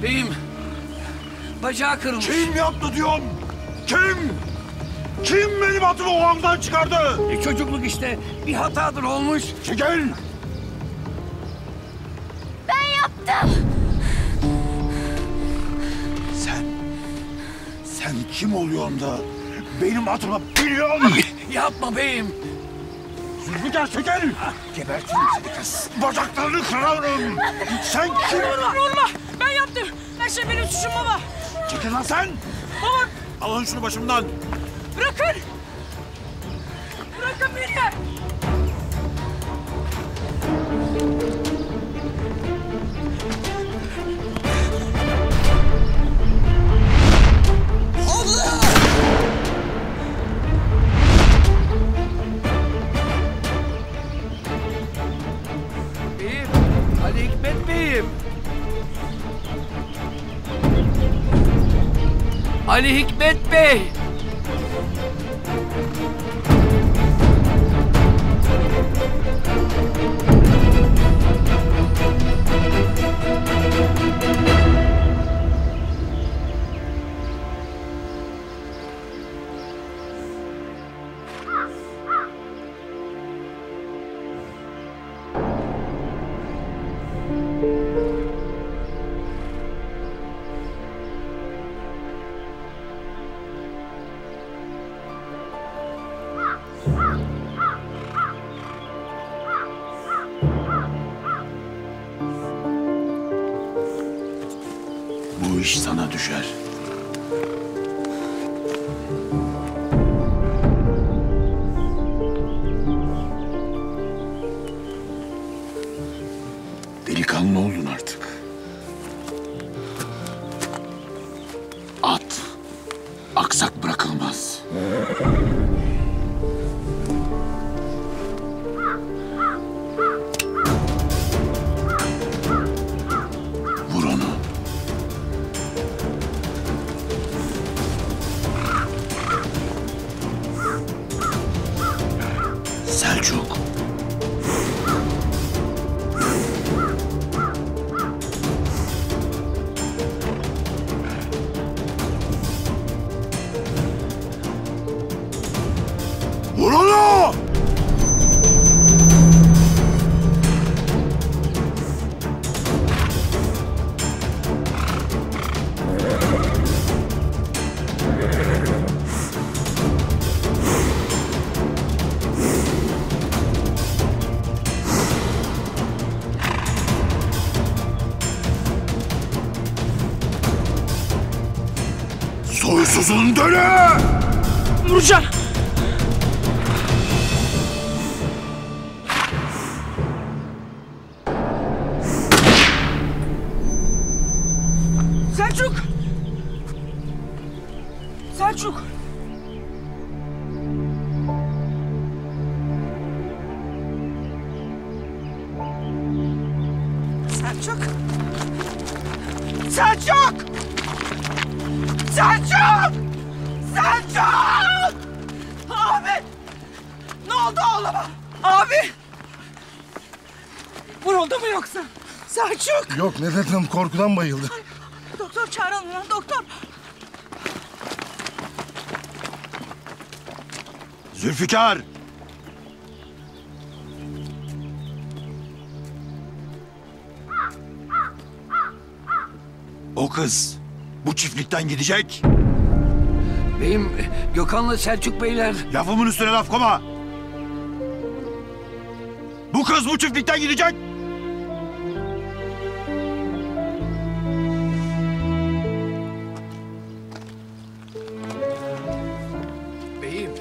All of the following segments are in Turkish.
Beyim, bacağı kırılmış. Kim yaptı diyorum? Kim? Kim benim atımı o ağdan çıkardı? Çocukluk işte, bir hatadır olmuş. Çekil! Ben yaptım. Sen kim oluyorsun da benim atıma biliyorsun? Yapma beyim. Zülfikar çekil! Gebertirim seni kız. Bacaklarını kırarım. Sen kim? Vurma! Ben yaptım. Her şey benim suçum baba. Çekil lan sen! Baba Alın şunu başımdan. bırakın. Bırakın beni. Beyim, Ali Hikmet beyim. Ali Hikmet bey. Bu iş sana düşer. Delikanlı oldun artık. At aksak bırakılmaz. Vur onu. Selçuk. Vur onu! Soysuzun dölü! Vuracağım. Selçuk! Selçuk! Selçuk! Selçuk! Selçuk! Selçuk! Abi! Ne oldu oğluma? Abi! Vuruldu mu yoksa? Selçuk! Yok Nefret Hanım korkudan bayıldı. Doktor çağıralım lan doktor. Zülfikar! O kız bu çiftlikten gidecek. Beyim, Gökhan'la Selçuk beyler. Lafımın üstüne laf koyma. Bu kız bu çiftlikten gidecek. Beyim,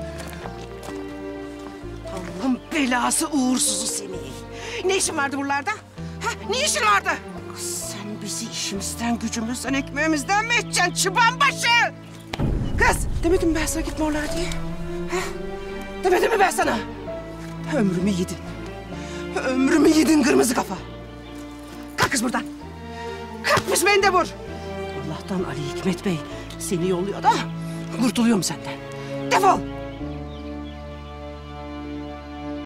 Allah'ın belası uğursuzu seni. Ne işin vardı buralarda? Ha, ne işin vardı? Sen bizi işimizden, gücümüzden, ekmeğimizden mi edeceksin çıban başı? Kız, demedim ben sana gitme oralara diye. Ha? Demedim mi ben sana? Ömrümü yedin. Ömrümü yedin kırmızı kafa. Kalk kız buradan. Kalkmış beni de vur. Allah'tan Ali Hikmet Bey seni yolluyor da kurtuluyorum senden. Defol.